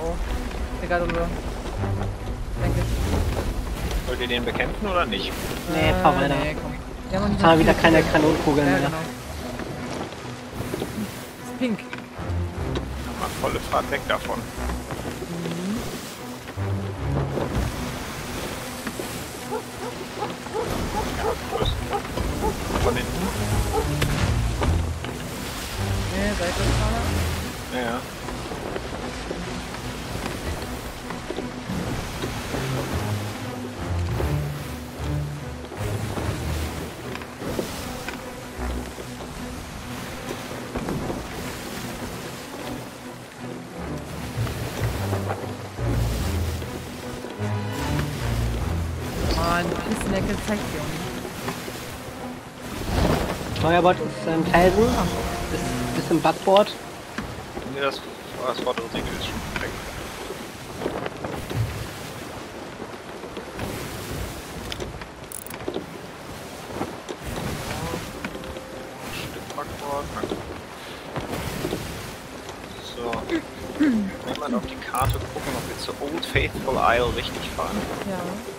oh. Egal, oder? Denke ich. Wollt ihr den bekämpfen oder nicht? Nee, fahr weiter. Nee, komm. Wir haben Jetzt haben wir wieder keine Kanonenkugeln ja, mehr. genau. Ist pink. Mal volle Fahrt weg davon. Ja, cool. Von hinten. Nee, Seitwärtsfahrer. Ja, ja. Mann, Pissnecke zeigt sie auch nicht. Steuerbord ist im Felsen, ist im Backboard. Nee, das vordere Segel ist schon weg. Ein Stück Backbord. So. Wenn man auf die Karte gucken, ob wir zur Old Faithful Isle richtig fahren. Ja.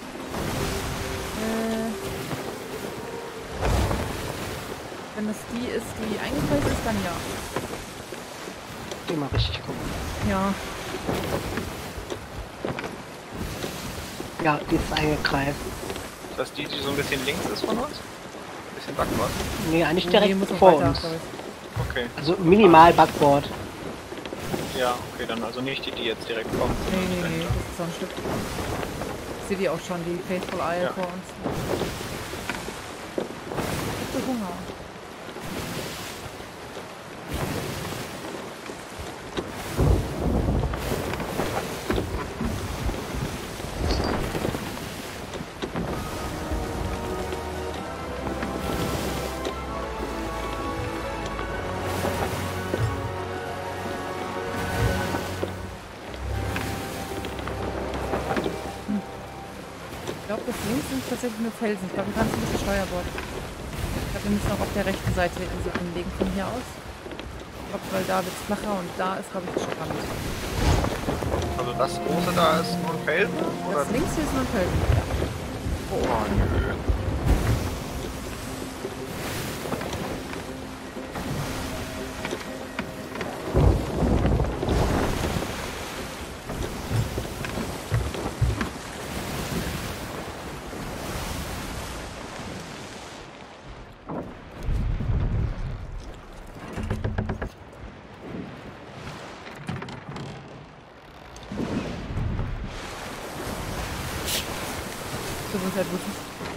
Wenn das die ist, die eingefallen ist, dann ja. Die mal richtig gucken. Ja. Ja, die ist eingekreist. Ist das die so ein bisschen links ist von uns? Ein bisschen Backbord? Nee, eigentlich Nee, direkt muss noch vor weiter, uns. glaub ich. Okay. Also minimal Backboard. Ja, okay, dann also nicht die, die jetzt direkt kommt. Nee, sondern das ist so ein Stück. Ich sehe die auch schon, die Faithful Isle Ja. vor uns. Ich hab so Hunger. Ich glaube, das links sind tatsächlich nur Felsen. Ich glaube, wir fahren ein bisschen Steuerbord. Ich glaube, wir müssen auch auf der rechten Seite die Insel anlegen von hier aus. Ich glaube, weil da wird es flacher und da ist, glaube ich, der Strand. Also das große da ist nur ein Felsen? Oder? Das links hier ist nur ein Felsen. Oh, nö. So muss halt wissen.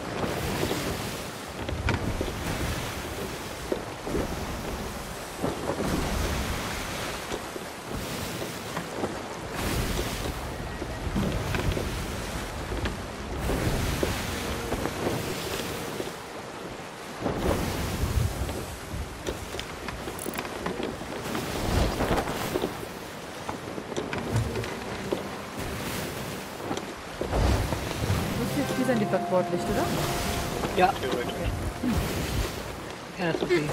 Hier sind die Backbordlicht, oder? Ja, Theoretisch. ja, ist okay.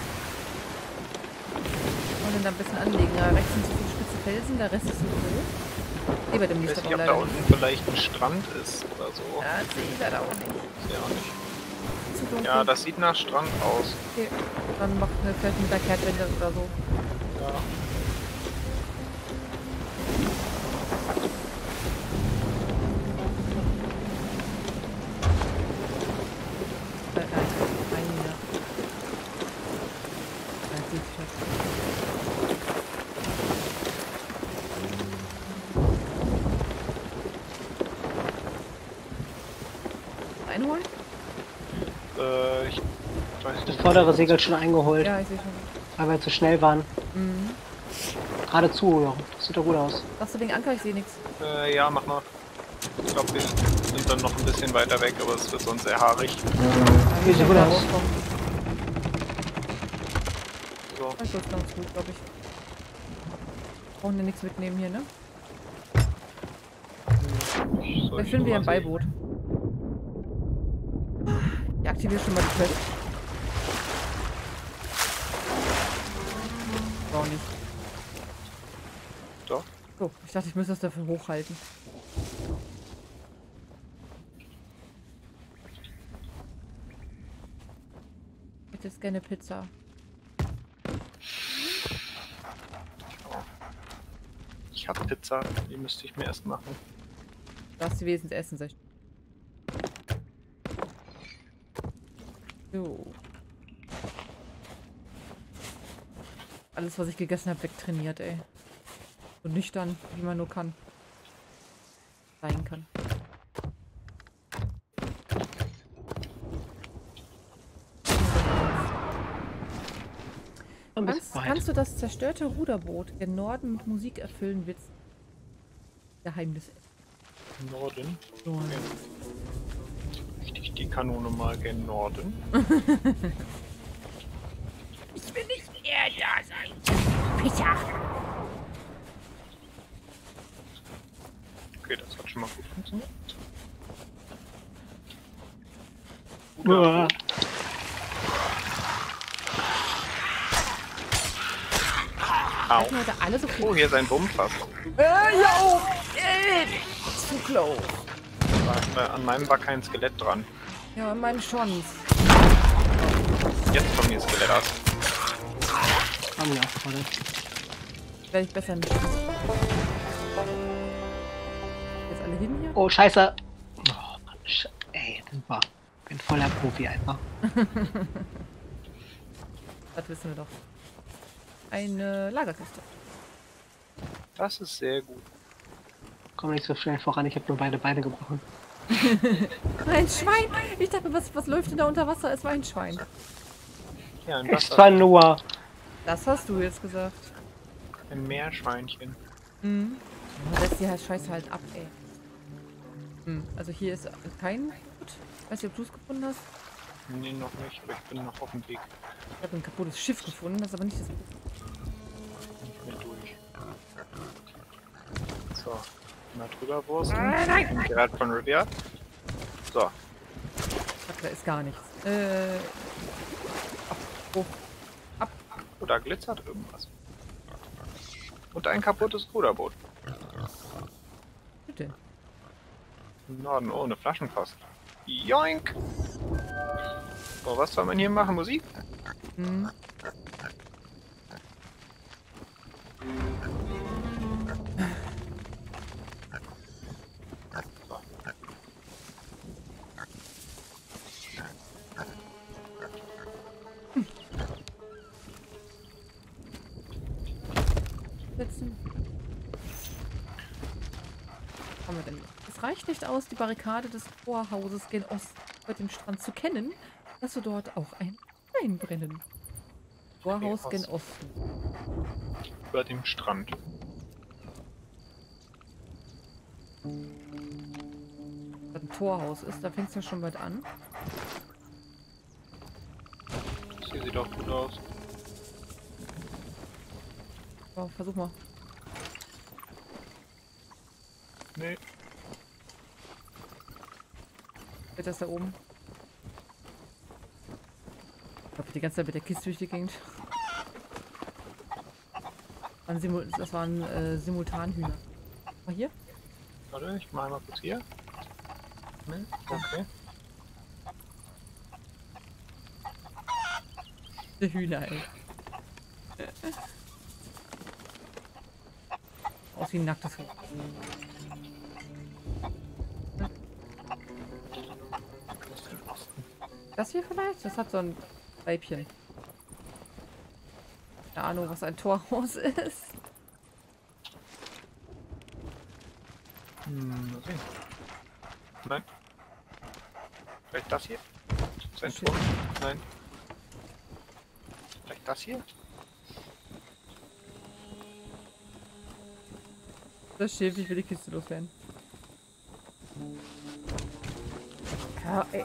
Und dann da ein bisschen anlegen. Da rechts sind so viele spitze Felsen, der Rest ist so hoch. Hier bei dem Ich Licht weiß aber nicht, ob da leider unten vielleicht ein Strand ist oder so. Ja, das sehe ich leider auch nicht. Ist ja auch nicht. Zu dunkel. Ja, das sieht nach Strand aus. Okay. Dann macht eine vielleicht mit der Kehrtwende oder so. Ja. Nein, ja. Ja, sieht schlecht. Einholen? Ich weiß Das nicht. vordere Segel schon eingeholt, Ja, ich sehe schon. weil wir zu schnell waren. Mhm. Geradezu noch. Das sieht doch gut aus. Machst du wegen Anker? Ich sehe nichts. Ja, mach mal. Ich glaube, wir sind dann noch ein bisschen weiter weg, aber es wird sonst sehr haarig. Wie sieht gut aus? So. Das ist ganz gut, glaube ich. Brauchen wir nichts mitnehmen hier, ne? Soll Ich finde wir ein mal sehen? Beiboot. Ich aktiviere schon mal die Quest. Auch nicht. Doch. Oh, ich dachte, ich müsste das dafür hochhalten. Ich hätte jetzt gerne Pizza. Ich hab Pizza, die müsste ich mir erst machen. Du hast die wenigstens essen, sag ich. So. Alles, was ich gegessen habe, wegtrainiert, ey. So nüchtern, wie man nur kann. Sein kann. Kannst du das zerstörte Ruderboot gen Norden mit Musik erfüllen, Witz? Geheimnis. Norden? Norden. Richte ich die Kanone mal gen Norden. Ich will nicht eher da sein. Pizza. Okay, das hat schon mal gut funktioniert. Uah. Au. Hatten heute alle so Oh, hier ist ein Bummfass. yo! Zu close. An meinem war kein Skelett dran. Ja, mein schon. Jetzt kommt hier Skelett aus. Haben wir auch gerade. Werde ich besser nicht. Jetzt alle hin hier? Oh, scheiße. Oh, Mann, ey, super. Ich bin voller Profi einfach. Das wissen wir doch. Eine Lagerkiste. Das ist sehr gut. Komm nicht so schnell voran, ich habe nur beide Beine gebrochen. Ein Schwein! Ich dachte, was läuft denn da unter Wasser? Es war ein Schwein. Ja, ein Es war nur. Das hast du jetzt gesagt. Ein Meerschweinchen. Mhm. Man lässt die halt Scheiße halt ab, ey. Also hier ist kein Gut. Weiß nicht, ob du es gefunden hast. Nee, noch nicht, aber ich bin noch auf dem Weg. Ich habe ein kaputtes Schiff gefunden, das ist aber nicht das. Nicht mehr durch. So, mal drüber wursten. Nein! Und gerade von Riviera. So, Ach, da ist gar nichts. Ab, hoch. oh, da glitzert irgendwas. Und ein kaputtes Ruderboot. Bitte. Im Norden, oh, eine Flaschenpost. Joink! So, was soll man hier machen? Musik? Hm. So. Setzen. Was haben wir denn? Es reicht nicht aus, die Barrikade des Torhauses gen Osten über dem Strand zu kennen, dass du dort auch ein Stein brennen. Torhaus gen Osten. Über dem Strand. Wenn das ein Torhaus ist, da fängt es ja schon bald an. Das hier sieht doch gut aus. So, versuch mal. Nee. Wird das da oben? Ich glaube, die ganze Zeit mit der Kiste durch die Gegend. Das waren Simultanhühner. Mal hier? Warte, ich mal kurz hier. Nee, okay. Die Hühner, ey. Aus wie ein nacktes Huhn. Das hier vielleicht? Das hat so ein Weibchen. Keine Ahnung, was ein Torhaus ist. Mal sehen. Nein. Vielleicht das hier? Ist ein Shit. Tor? Nein. Vielleicht das hier? Das Schiff, ich will die Kiste loswerden. Ja, ey.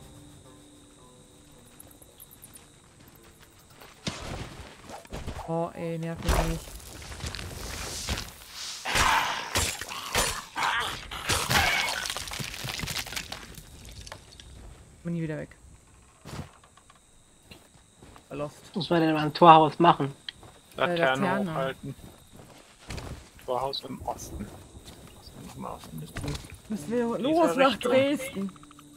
Oh, ey, nervt mich nicht. Bin nie wieder weg. Lost. Was soll denn am Torhaus machen? Laterne Laterne. hochhalten. Torhaus im Osten. Was ist nochmal Osten? Müssen wir Dieser los nach Richtung. Dresden.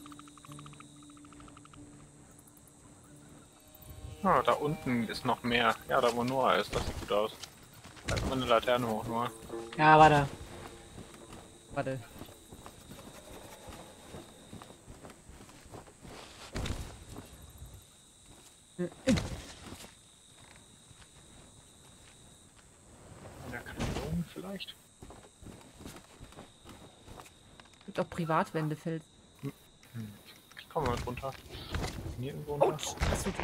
Ah, da unten ist noch mehr. Ja, da wo Noah ist, das sieht gut aus. Da ist mal eine Laterne hoch, Noah. Ja, warte. Warte. Ja, Kanonen vielleicht? Gibt auch Privatwände, fällt. Ich komme mal drunter. Hier irgendwo runter. Autsch! Das tut weh.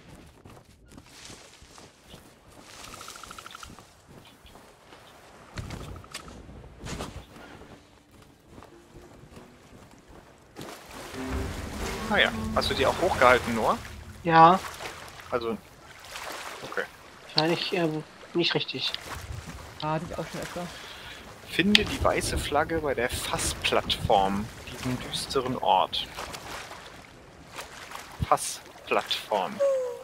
Ah ja, hast du die auch hochgehalten, Noah? Ja, Also, okay. wahrscheinlich nicht richtig. Ah, hatte ich auch schon öfter. Finde die weiße Flagge bei der Fassplattform, diesem düsteren Ort. Fassplattform.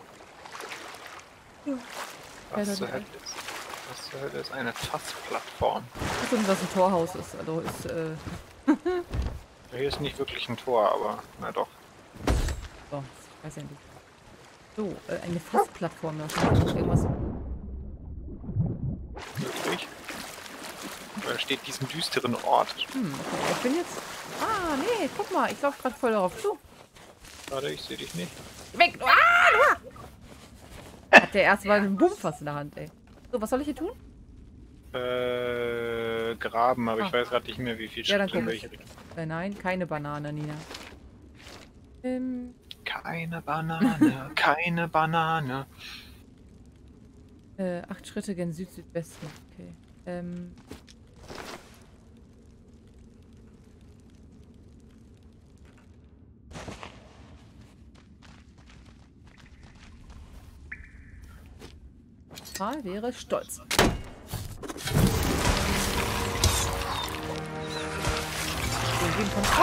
Was zur Hölle ist? Was zur Hölle ist eine Fassplattform? Ich weiß nicht, was ein Torhaus ist. Also ist, Ja, hier ist nicht wirklich ein Tor, aber na doch. so, ich weiß ja nicht. So, eine Fassplattform. Da ist irgendwas. Wirklich? Da steht diesen düsteren Ort. Okay. Ich bin jetzt. Ah, nee, guck mal, ich laufe gerade voll darauf zu. Warte, ich sehe dich nicht. Weg! Ah! Hat der erste Mal einen Bummfass in der Hand, ey. So, was soll ich hier tun? Graben, aber Ah. ich weiß gerade nicht mehr, wie viel Ja, dann Schritt in komm ich. welche Richtung. Nein, keine Banane, Nina. Keine Banane, keine Banane. 8 Schritte gen Süd-Südwesten. Okay. Mal wäre stolz. Wir gehen von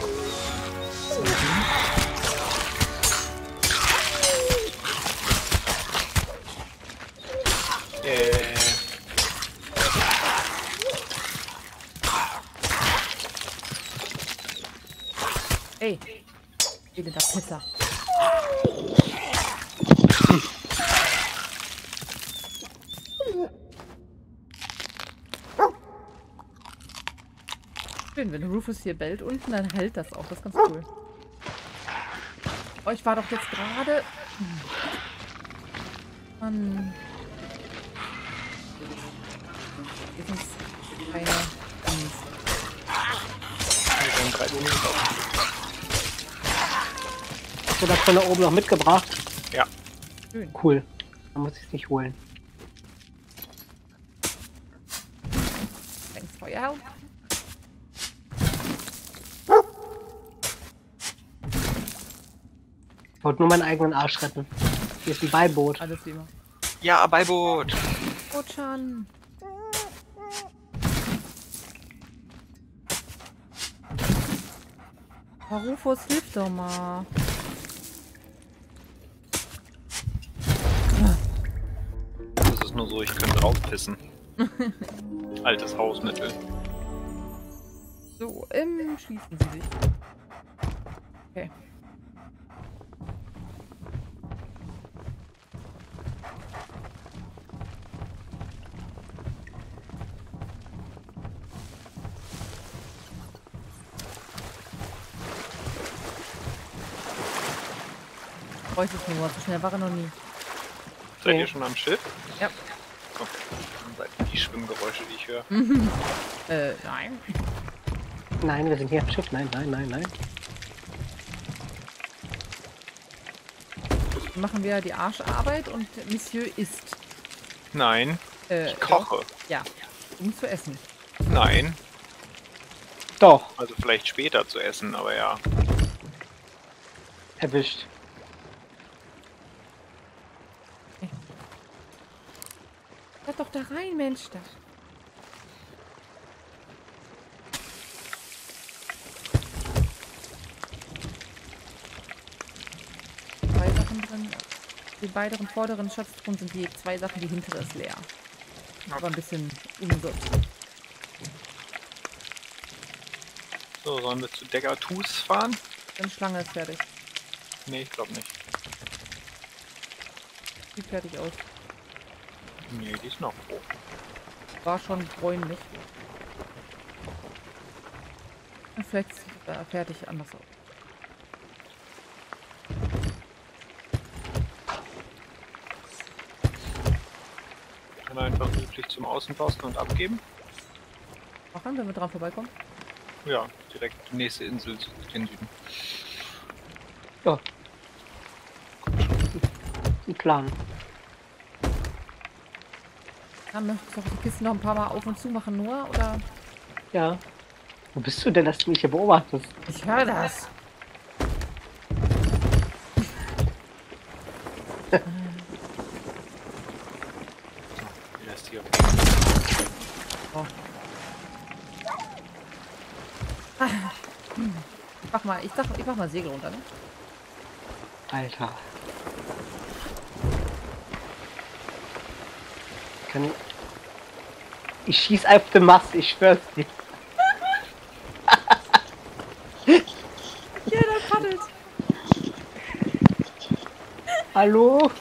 Ey, wegen der Pizza. Schön, wenn Rufus hier bellt unten, dann hält das auch. Das ist ganz cool. Oh, ich war doch jetzt gerade... Mann. Jetzt ist keine... Wir haben 3 Minuten auf. Hast du das von da oben noch mitgebracht? Ja. Schön. Cool. Dann muss ich es nicht holen. Thanks for your help. Ich wollte nur meinen eigenen Arsch retten. Hier ist ein Beiboot. Alles wie immer. Ja, Beiboot. Rutschern. Oh, Rufus, hilf doch mal. Das ist nur so, ich könnte drauf pissen. Altes Hausmittel. So, schließen Sie sich. Okay. Bräuchte es nur, so schnell war er noch nie. Seid Ja. ihr schon am Schiff? Ja. Okay. Dann seid ihr die Schwimmgeräusche, die ich höre. Nein. Nein, wir sind hier am Schiff. Nein, nein, nein, nein. Dann machen wir die Arscharbeit und Monsieur isst. Nein, ich koche. Ja, um zu essen. Nein, Doch, also vielleicht später zu essen, aber ja. erwischt. Lass doch da rein, Mensch. Da. Zwei Sachen drin. Die beiden vorderen Schatztruhen sind die 2 Sachen, die hintere ist leer. Aber ein bisschen unsortiert. So, sollen wir zu Degatus fahren? Dann Schlange ist fertig. Nee, ich glaube nicht. Sieht fertig aus. Nee, die ist noch hoch. War schon bräunlich. Und vielleicht sieht er fertig anders aus. Kann er einfach üblich zum Außenposten und abgeben? Machen, wenn wir dran vorbeikommen. Ja, direkt die nächste Insel in Süden. Ja. Ein Plan. Ja, möchtest du auch die Kiste noch ein paar Mal auf und zu machen, nur? Oder? Ja. Wo bist du denn, dass du mich hier beobachtest? Ich höre das. Wie das hier. Oh. Ich mach mal Segel runter, ne? Alter. Ich schieß auf den Mast, ich schwör's dir. Jeder paddelt. Hallo?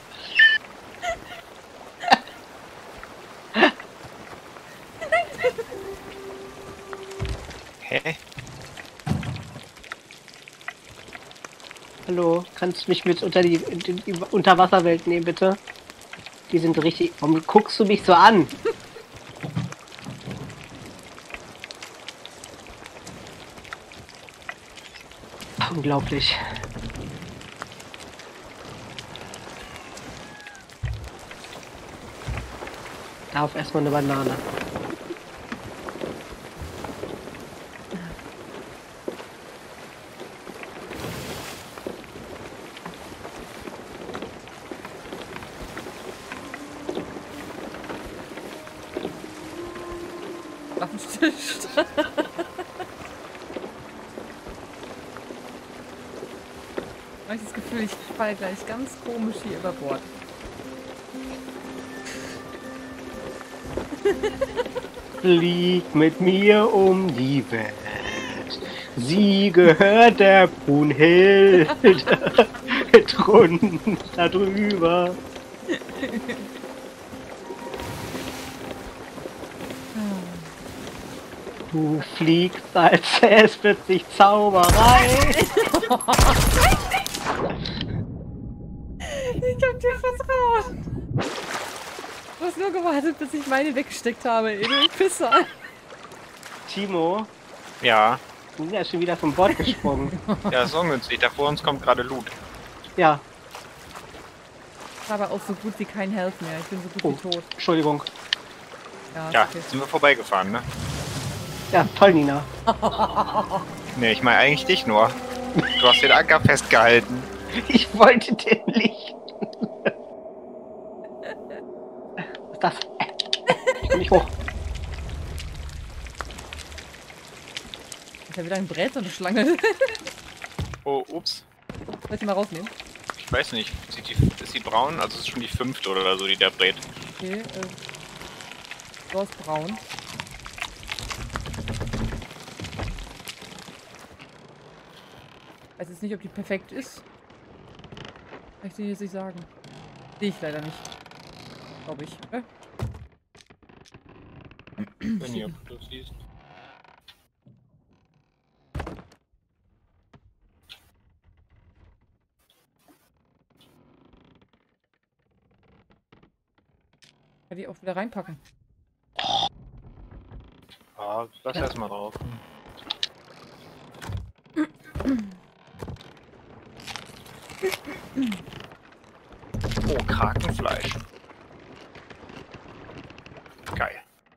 Hä? Hallo? Kannst du mich mit unter die Unterwasserwelt nehmen, bitte? Die sind richtig... Warum guckst du mich so an? Unglaublich. Darauf erstmal eine Banane. Waffenstillstand. Ich habe das Gefühl, ich falle gleich ganz komisch hier über Bord. Flieg mit mir um die Welt. Sie gehört der Brunhilde. Drunter drüber. Du fliegst, als es wird sich Zauberei. Ich hab dir vertraut. Du hast nur gewartet, bis ich meine weggesteckt habe, ey, du Pisser. Timo, Ja. wir sind ja schon wieder vom Bord gesprungen. Ja, ist ungünstig. Da vor uns kommt gerade Loot. Ja, Ich habe auch so gut wie kein Health mehr. Ich bin so gut wie tot. Entschuldigung. Ja, Ja, ist okay. sind wir vorbeigefahren, ne? Ja, toll, Nina. Ne, ich meine eigentlich dich nur. Du hast den Anker festgehalten. Ich wollte den nicht. Was ist das? Ich komm nicht hoch. Ist ja wieder ein Brett und eine Schlange. Oh, ups. Soll ich die mal rausnehmen? Ich weiß nicht. Ist die braun? Also es ist schon die 5. oder so, die der brät. Okay, so ist braun. Ich weiß jetzt nicht, ob die perfekt ist. Kann ich dir jetzt nicht sagen. Sehe ich leider nicht. Glaube ich. Wenn ihr das siehst. Kann die auch wieder reinpacken. Ah, lass erstmal drauf. Oh, Krakenfleisch. Geil.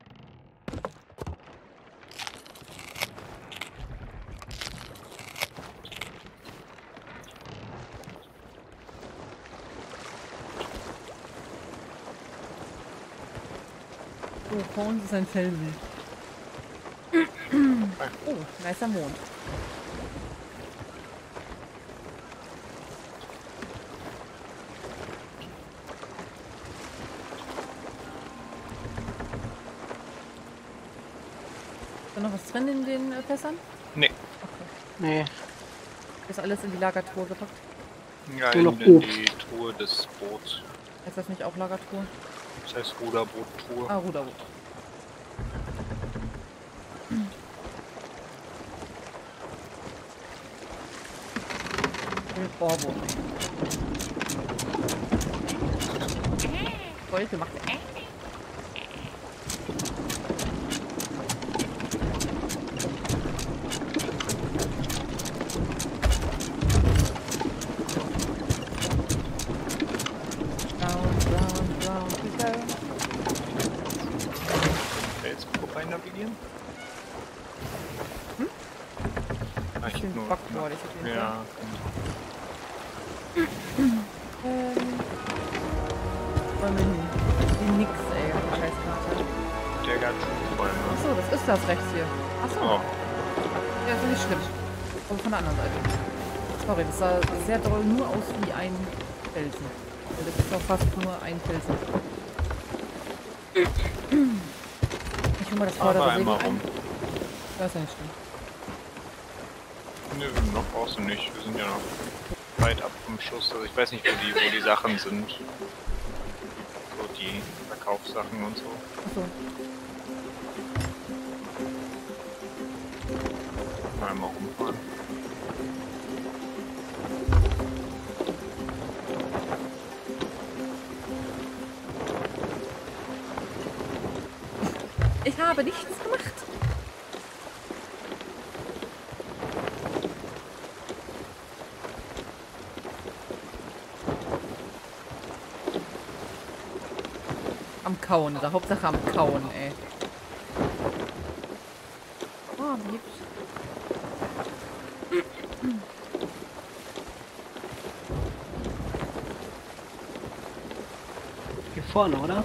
Oh, vor uns ist ein Felsen. Oh, nicer Mond. Ist da noch was drin in den Fässern? Nee, Nee, Ist alles in die Lagertruhe gepackt? Ja, Nur noch in Obst. die Truhe des Boots. Ist das nicht auch Lagertruhe? Das heißt Ruderboot-Truhe. Ah, Ruderboot. Bohrboot. Voll gemacht. Round, round, round we go. Fels vorbei navigieren? Ah, ich hab Bisschen nur. backboardig auf jeden Fall. Ja, Wollen wir hin? Die nix, ey, die Scheißkarte. der Gartenbäume. Achso, das ist das rechts hier. Achso. Oh, Ja, ist nicht schlimm. Aber von der anderen Seite. Sorry, das sah sehr doll nur aus wie ein Felsen. Also das ist auch fast nur ein Felsen. Ich hole mal das vordere aber Segel einmal ein. rum. Das ist ja nicht schlimm. Nö, noch brauchst du nicht. Wir sind ja noch weit ab vom Schuss. Also ich weiß nicht, wo die Sachen sind. So die Verkaufssachen und so. Achso. Mal einmal rumfahren. Ich habe nichts gemacht. Am Kauen, oder Hauptsache am Kauen, ey. Oh, wie hübsch. Hier vorne, oder?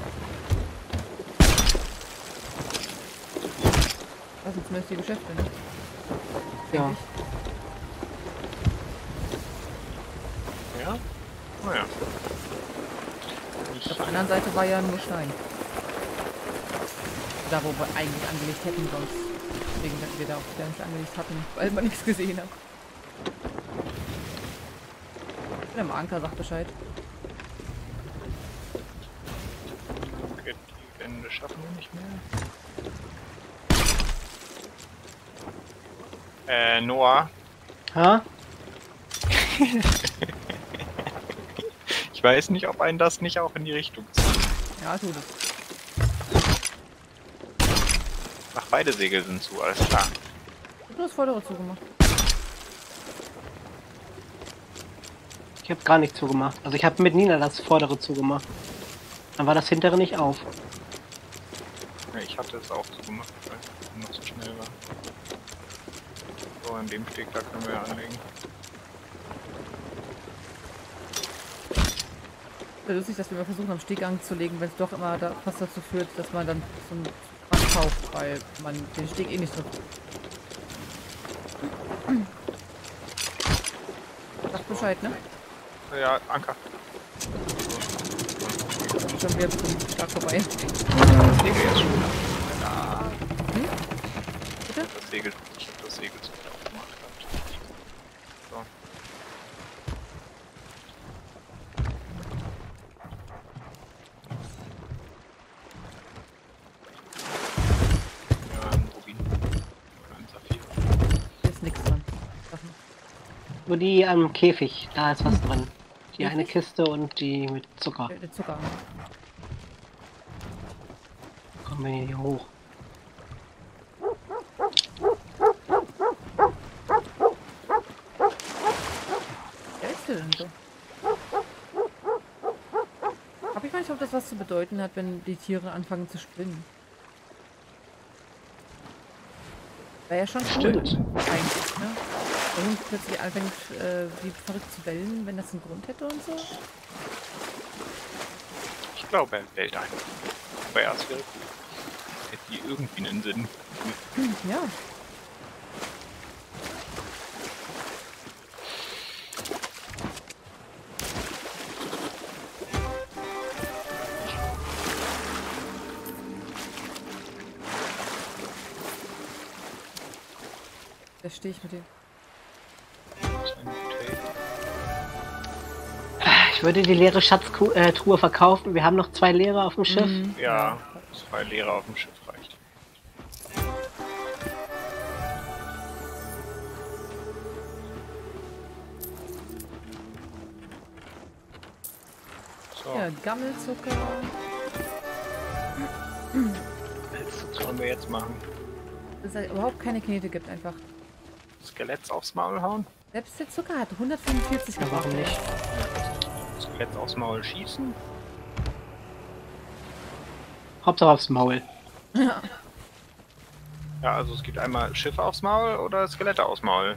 Das sind zumindest die Geschäfte, ne? Ja. Denk ich. Ja? Naja. Auf der anderen Seite war ja nur Stein. Da, wo wir eigentlich angelegt hätten, sonst. Deswegen, dass wir da auch wieder nicht angelegt hatten, weil wir nichts gesehen haben. Der Anker sagt Bescheid. Okay, die Wände schaffen wir nicht mehr. Noah, Ha? ich weiß nicht, ob einen das nicht auch in die Richtung zieht. Ja, tut es. Ach, beide Segel sind zu, alles klar. Ich hab nur das vordere zugemacht. Ich habe gar nichts zugemacht. Also ich habe mit Nina das vordere zugemacht. Dann war das hintere nicht auf. Ja, ich hatte es auch zugemacht, weil es noch zu schnell war. So, an dem Steg da können wir ja anlegen. Wäre lustig, dass wir mal versuchen, am Steg anzulegen, wenn es doch immer da fast dazu führt, dass man dann so ein Band kauft, weil man den Steg eh nicht drückt. Sag Bescheid, ne? Ja, Anker. Schon wieder ein bisschen stark vorbei. Das Segel jetzt schon. Ja, Bitte? das Segel zu viel aufgemacht hat. So. Ja, ein Rubin. Oder ein Saphir. Hier ist nichts dran. Sag mal. Nur die am Käfig, da ist was drin. Die eine Käfig? Kiste und die mit Zucker. Der Zucker. Kommen wir hier hoch. Wer ist der denn so? Hab ich manchmal, ob das was zu bedeuten hat, wenn die Tiere anfangen zu spinnen? Wäre ja schon cool, Stimmt. eigentlich, ne? Der Hund plötzlich anfängt, wie verrückt zu bellen, wenn das einen Grund hätte und so. Ich glaube, er bellt einfach. Aber ja, es wäre cool. Hätte die irgendwie einen Sinn. Ja. Da stehe ich mit dem. Ich würde die leere Schatztruhe verkaufen. Wir haben noch 2 leere auf dem Schiff. Ja, 2 Lehrer auf dem Schiff reicht. So, Ja, Gammelzucker. was sollen wir jetzt machen? Dass es halt überhaupt keine Knete gibt einfach. Skeletts aufs Maul hauen? Selbst der Zucker hat 145 Ja, gebraucht. warum nicht? Skeletts aufs Maul schießen? Hauptsache aufs Maul. Ja. Ja, also es gibt einmal Schiffe aufs Maul oder Skelette aufs Maul.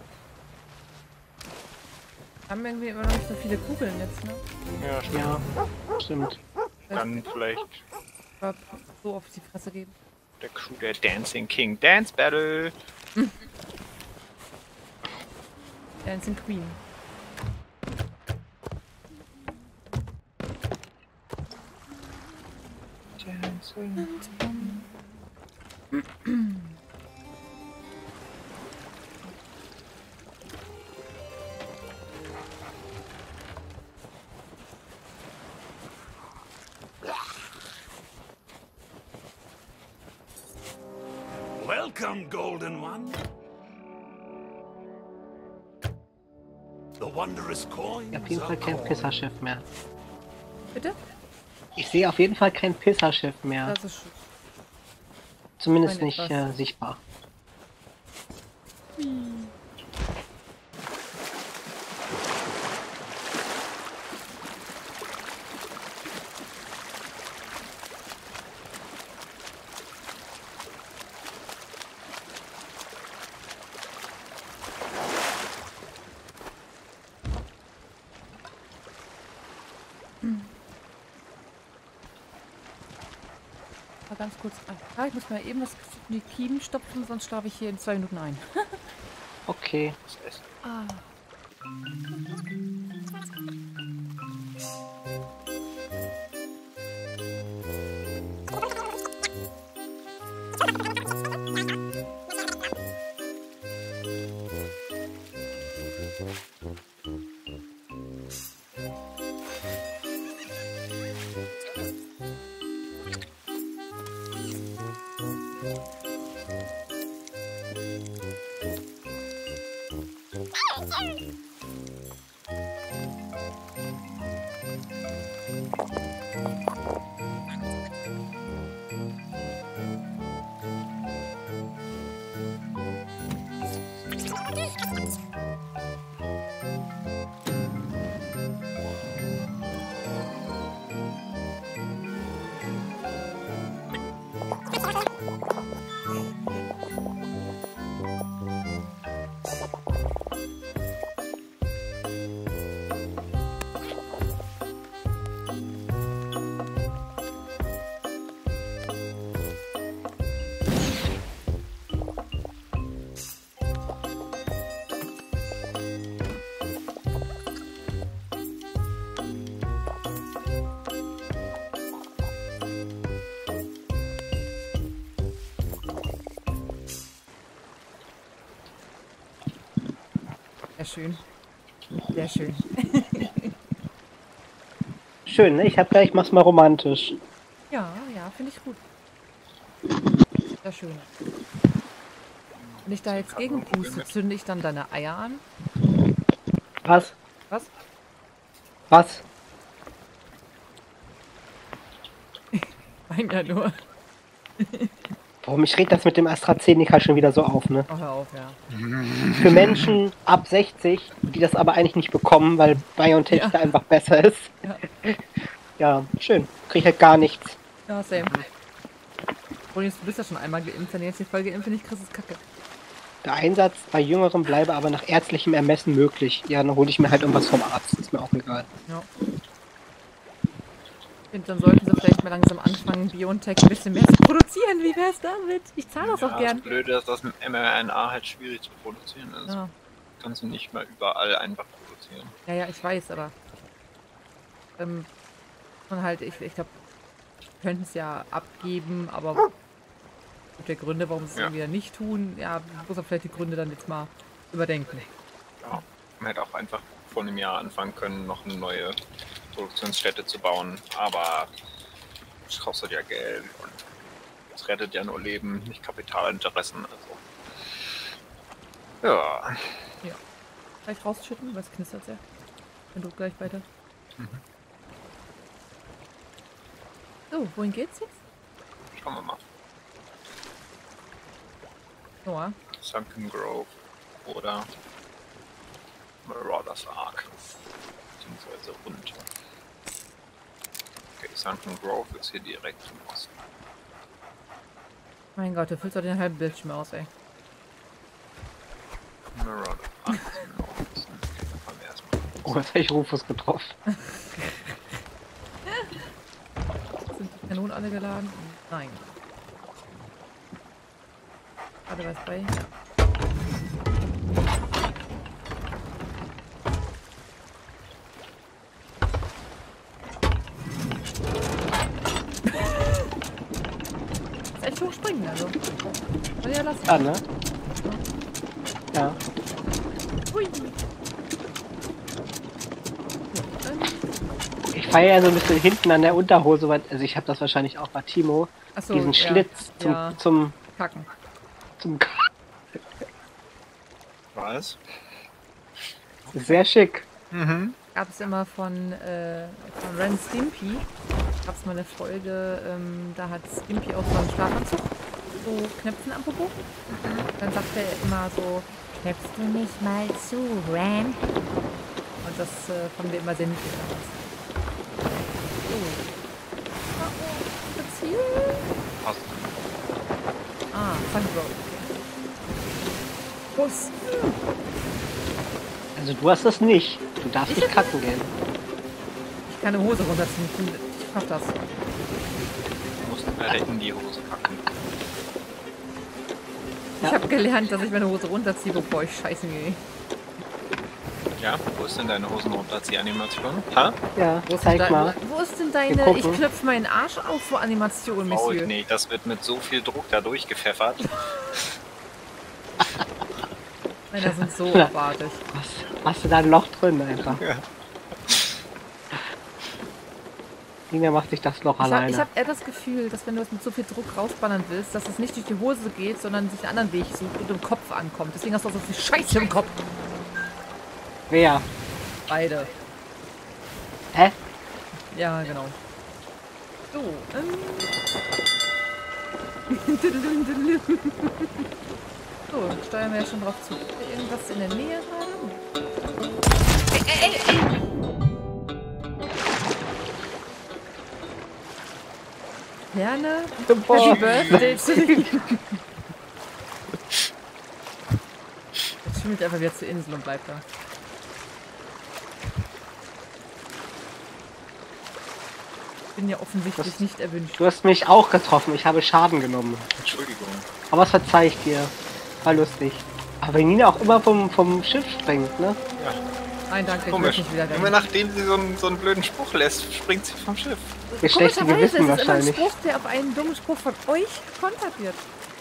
Haben irgendwie immer noch nicht so viele Kugeln jetzt, ne? Ja, stimmt. Ja, stimmt. Dann vielleicht Aber so auf die Fresse geben. der Crew der Dancing King Dance Battle. Dancing Queen. Welcome, Golden One. The wondrous coins Auf jeden Fall kein are Pisserschiff mehr. Bitte? Ich sehe auf jeden Fall kein Pisserschiff mehr. Das ist Zumindest meine nicht etwas. sichtbar. mal ganz kurz. Ah, ich muss mal eben was in die Kiemen stopfen, sonst schlafe ich hier in 2 Minuten ein. Okay. Das Essen. Ah. Sehr schön. Sehr schön. Schön, ne? Ich mach's mal romantisch. Ja, ja, finde ich gut. Sehr schön. Wenn ich da jetzt gegen puste, zünde ich dann deine Eier an? Was? Was? Was? Mein ja nur. Warum ich rede das mit dem AstraZeneca schon wieder so auf, ne? Oh, hör auf, ja. Für Menschen ab 60, die das aber eigentlich nicht bekommen, weil BioNTech Ja. da einfach besser ist. Ja, Ja, schön. Krieg ich halt gar nichts. ja same. Übrigens, du bist ja schon einmal geimpft, wenn du jetzt die Voll geimpft nicht kriegst, ist kacke. Der Einsatz bei Jüngeren bleibe aber nach ärztlichem Ermessen möglich. Ja, dann hole ich mir halt irgendwas vom Arzt. Ist mir auch egal. Ja. Ich finde, dann sollten sie vielleicht mal langsam anfangen, BioNTech ein bisschen mehr zu produzieren. Wie wär's damit? Ich zahle das auch gern. Das Blöde ist, dass mit mRNA halt schwierig zu produzieren ist. Ja. Kannst du nicht mal überall einfach produzieren. Ja, ja, ich weiß, aber und halt, ich glaube, könnten es ja abgeben, aber gibt ja Gründe, warum sie es Ja. irgendwie dann nicht tun. Ja, muss man vielleicht die Gründe dann jetzt mal überdenken. Ja. Man hätte auch einfach vor einem Jahr anfangen können, noch eine neue Produktionsstätte zu bauen. Aber es kostet ja Geld und es rettet ja nur Leben, nicht Kapitalinteressen. Also. Ja. Ja. Gleich rausschütten, weil es knistert sehr. Wenn du gleich weiter. So, wohin geht's jetzt? Schauen wir mal. Noah. Sunken Grove oder Marauders Ark. Beziehungsweise runter. Okay, Sunken Grove ist hier direkt im Osten. Mein Gott, du füllst doch den halben Bildschirm aus, ey. Marauders Ark ist im Nordosten. Okay, dann fahren wir erstmal. Oh, jetzt habe ich Rufus getroffen. Sind die Kanonen alle geladen? Nein. Gerade was bei. Ist echt hochspringen, also. Soll ja lassen. Ja, ne? Ja. Hui. Ich feiere ja so ein bisschen hinten an der Unterhose, weil, also ich habe das wahrscheinlich auch bei Timo, Achso, diesen ja. Schlitz Ja. zum Kacken. Was? Sehr schick. Mhm. Gab es immer von Ren Stimpy, gab es mal eine Folge, da hat Stimpy auch so einen Schlafanzug, so Knöpfen am Popo. Dann sagt er immer so, knöpfst du nicht mal zu, Ren? Und das fanden wir immer sehr niedlich damals. Oh, Ziel? Passt. Ah, Sunbro. Bus. Also du hast das nicht. Du darfst nicht kacken gehen. Ich kann eine Hose runterziehen. Ich schaff das. Du musst leider in die Hose kacken. Ich habe gelernt, dass ich meine Hose runterziehe, bevor ich scheißen gehe. Ja, wo ist denn deine Hosenrunterzieh-Animation? Ha? Ja, Wo ist, zeig denn mal. wo ist denn Wir deine gucken. Ich knöpfe meinen Arsch auf vor Animation, Brauch ich Monsieur? nicht, das wird mit so viel Druck da durchgepfeffert. Männer sind so Ja. abartig. Hast du da ein Loch drin einfach? Ja. Nina macht sich das Loch Ich alleine. habe eher das Gefühl, dass wenn du es mit so viel Druck rausballern willst, dass es nicht durch die Hose geht, sondern sich einen anderen Weg sucht und im Kopf ankommt. Deswegen hast du auch so viel Scheiße im Kopf. Wer? Beide. Hä? Ja, genau. So, So, steuern wir ja schon drauf zu. Irgendwas in der Nähe gerade? Ey! Gerne. Boah. Happy Birthday zu dir. Jetzt schimmelt einfach wieder zur Insel und bleibt da. Ich bin ja offensichtlich Das- nicht erwünscht. Du hast mich auch getroffen. Ich habe Schaden genommen. Entschuldigung. Aber es verzeih ich dir. War lustig. Aber wenn Nina auch immer vom Schiff springt, ne? Ja, Nein, danke, ich komisch. möchte nicht wieder Immer rennen. nachdem sie so einen blöden Spruch lässt, springt sie vom Schiff. Ihr schlechte Komischerweise Gewissen ist es immer ein wahrscheinlich. Spruch, der auf einen dummen Spruch von euch kontert wird.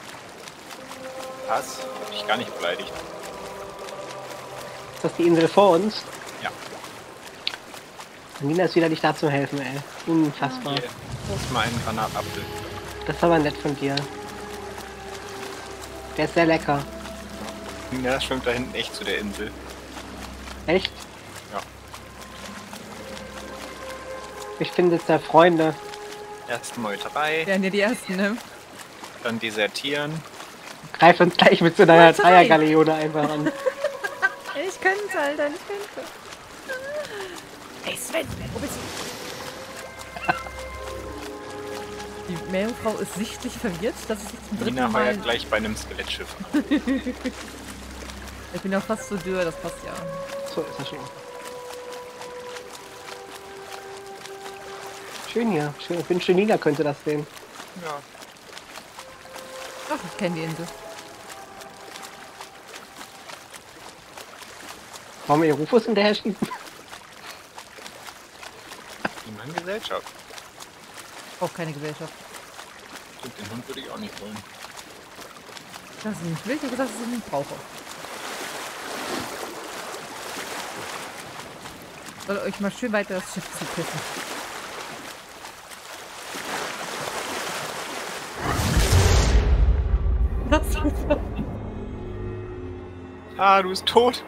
Was? Hab ich gar nicht beleidigt. Ist das die Insel vor uns? Ja. Nina ist wieder nicht da zu helfen, ey. Unfassbar. Hier ist mal einen Granatapfel. Das ist aber nett von dir. Der ist sehr lecker. Ja, schwimmt da hinten echt zu der Insel. Echt? Ja. Ich finde jetzt da Freunde. Erst Meuterei, Wären ja die Ersten, ne? dann desertieren. Greif uns gleich mit so einer Meuterei. Dreiergaleone einfach an. Ich könnte, Alter, ich könnte. Hey Sven, wo bist du? Die Meerjungfrau ist sichtlich verwirrt, dass ich sich zum dritten Nina Mal... heuert gleich bei einem Skelettschiff. Ich bin ja fast so dürr, das passt ja. So ist das schon. Schön hier. Schön. Ich wünschte, Nina könnte das sehen. Ja. Ach, ich kenne die Insel. Wollen wir ihr Rufus hinterher schießen? Niemand Gesellschaft. Auch keine Gesellschaft. Und den Hund würde ich auch nicht wollen. Das ist nicht wild, ich habe gesagt, dass ich ihn nicht brauche. Soll euch mal schön weiter das Schiff zupissen. Das ist Ah, du bist tot.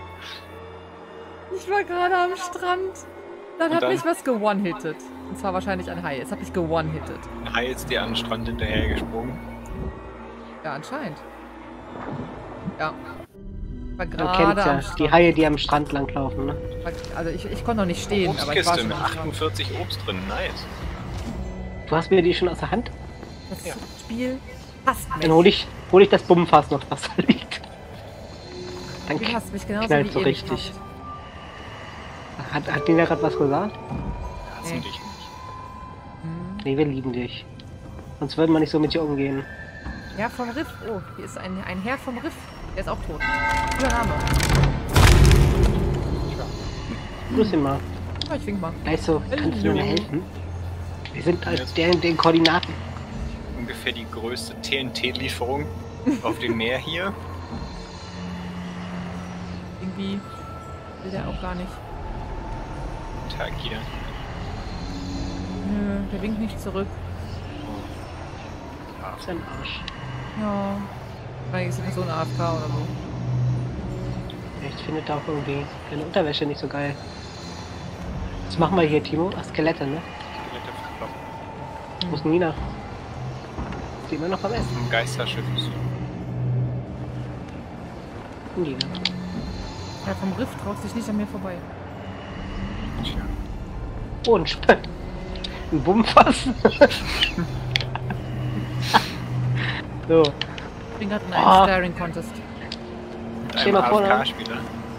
Ich war gerade am Strand. Dann Und hat dann? mich was ge-one-hitted. Und zwar wahrscheinlich ein Hai. Es hat mich ge-one-hitted. Ein Hai ist dir an den Strand hinterhergesprungen. Ja, anscheinend. Ja. War Du gerade kennst am ja Strand. die Haie, die am Strand langlaufen, ne? Also ich konnte noch nicht stehen, aber ich war Obstkiste schon mit am Strand. 48 Obst drin. Nice. Du hast mir die schon aus der Hand? Das Ja. Spiel hasst mich. Dann hol ich das Bummenfass noch, was da liegt. Dann Du hasst mich genauso knallt wie so ihr mich richtig. hasst. Hat Nina gerade was gesagt? Hassen Nee. dich nicht. Nee, wir lieben dich. Sonst würden wir nicht so mit dir umgehen. Herr vom Riff. Oh, hier ist ein Herr vom Riff. Der ist auch tot. Cooler Name. Grüß ihn mal. Ja, ich wink mal. Gleich so, kannst du mir helfen? Wir sind Yes. halt den Koordinaten. Ungefähr die größte TNT-Lieferung auf dem Meer hier. Irgendwie will der auch gar nicht. Tag hier. Nö, der winkt nicht zurück. Ja, Ist ein Arsch. Ja. Vielleicht ist so ein AFK oder so. Ich finde da auch irgendwie deine Unterwäsche nicht so geil. Was machen wir hier, Timo? Ach, Skelette, ne? Skelette verkloppen. Wo ist Nina? Ist die immer noch am Essen? Ein Geisterschiff. Nina. Herr vom Riff traut sich nicht an mir vorbei. Tja. Oh, ein Spöll. Ein Bummfass. So. Ich bin gerade in einem Ah. Staring Contest. Mit Stell einem mal vor, ne? AFK-Spieler.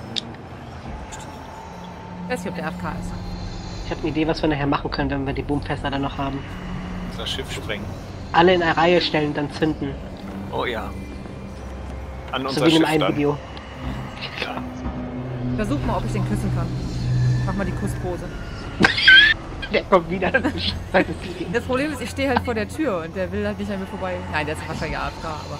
Ich weiß nicht, ob der AFK ist. Ich habe eine Idee, was wir nachher machen können, wenn wir die Bummfässer dann noch haben. Unser Schiff sprengen. Alle in eine Reihe stellen, dann zünden. Oh ja. An So unser wie in Schiff einem dann. Video. Ja. Versuch mal, ob ich den küssen kann. Mach mal die Kusspose. Der kommt wieder. Das ist Das Problem ist, ich stehe halt vor der Tür und der will halt nicht an mir vorbei. Nein, der ist wahrscheinlich AFK, aber...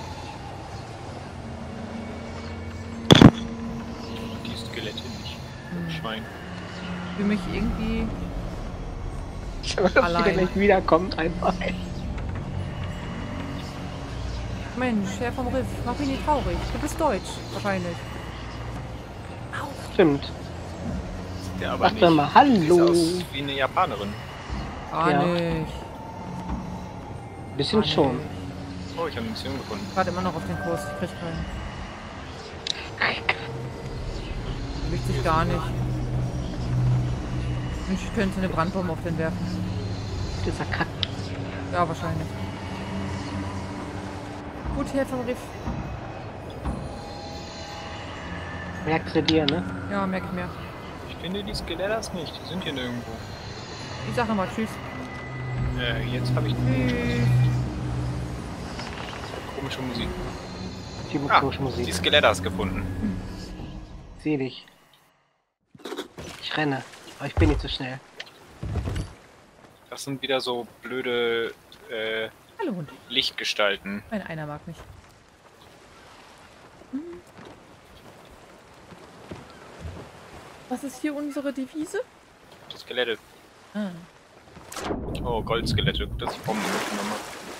Die Skelette nicht. Schwein. Für mich irgendwie... Ob der Allein. gleich wiederkommt, einfach. Mensch, Herr vom Riff, mach mich nicht traurig. Du bist deutsch, wahrscheinlich. Stimmt. Der aber Sag nicht. doch mal, hallo. Sieht aus wie eine Japanerin. Gar Ja. nicht. Bisschen Gar schon. nicht. Oh, ich habe eine Mission gefunden. Ich warte immer noch auf den Kurs. Ich krieg keinen. Bewegt sich gar nicht. Mensch, ich könnte eine Brandbombe auf den werfen. Dieser Kack. Ja, wahrscheinlich. Gut, Herr vom Riff. Merkst du dir, ne? Ja, merke ich mir. Ich finde die Skelettas nicht. Die sind hier nirgendwo. Ich sag nochmal Tschüss. Jetzt habe ich Tschüss. komische Musik. Timo Ah, komische die Musik. Skelettas gefunden. Seh dich. Ich renne. Aber ich bin nicht so schnell. Das sind wieder so blöde Hallo Hund. Lichtgestalten. Einer mag mich. Was ist hier unsere Devise? Die Skelette. Ah. Oh, Goldskelette. Gut, dass ich Bomben mitgenommen habe.